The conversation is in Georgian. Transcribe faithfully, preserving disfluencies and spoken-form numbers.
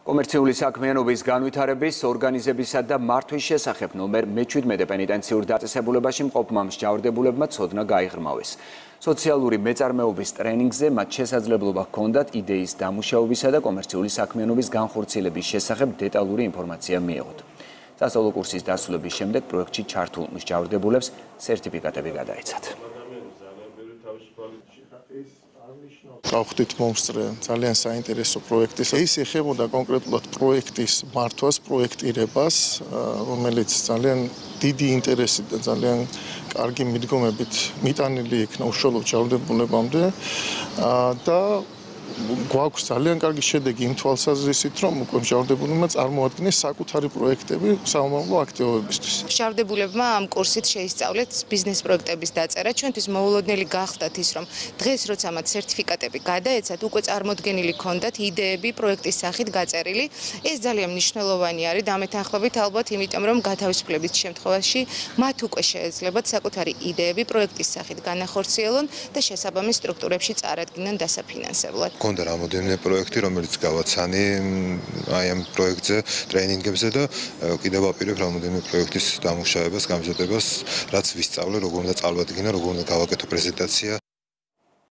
კომერციული საქმიანობის განვითარების, ორგანიზებისა და მართვის შესახებ ნომერ მეჩვიდმეტე პენიტენციურ დაწესებულებაში მყოფმა მსჯავრდებულებმა ცოდნა გაიღრმავეს. სოციალური მეწარმეობის ტრენინგზე მათ შესაძლებლობა ჰქონდათ იდეის დამუშავებისა და კომერციული საქმიანობის განხორციელების შესახებ დეტალური ინფორმაცია მიეღოთ. სასწავლო კურსის დასრულების შემდეგ პროექტში ჩართულ მსჯავრდებულებს სერტიფიკატები გადაეცათ. Გავხდით მომსწრე ძალიან საინტერესო პროექტის. ის ეხებოდა კონკრეტულად პროექტის მართვას, პროექტირებას, რომელიც ძალიან დიდი ინტერესით და ძალიან კარგი მიდგომებით მიტანილი იქნა უშუალოდ ჯავრდებულებამდე და გვაქვს ძალიან კარგი შედეგი იმ თვალსაზრისით, რომ უკვე ჯავრდებულებმა წარმოადგინეს საკუთარი პროექტები საომრავლო აქტივობებისთვის. ჯავრდებულებმა ამ კურსით შეისწავლეთ ბიზნეს პროექტების დაწერა. ჩვენთვის მოულოდნელი გახდათ ის, რომ დღეს როცა მათ სერტიფიკატები გადაეცათ, უკვე წარმოდგენილი ჰქონდათ იდეები პროექტის სახით გაწერილი. ეს ძალიან მნიშვნელოვანი არის დამეთანხმებით ალბათ, იმიტომ რომ გათავისუფლების შემთხვევაში მათ უკვე შეეძლებათ საკუთარი იდეები პროექტის სახით განახორციელონ და შესაბამის სტრუქტურებში წარადგინონ დასაფინანსებლად. Კონდა რამოდენიმე პროექტი, რომელიც გავაცანი აი ამ პროექტზე, ტრეინინგებზე და კიდევ ვაპირებ რამოდენიმე პროექტის დამუშავებას, გამზადებას, რაც ვისწავლე, როგორ უნდა წარვადგინო, როგორ უნდა გავაკეთო პრეზენტაცია.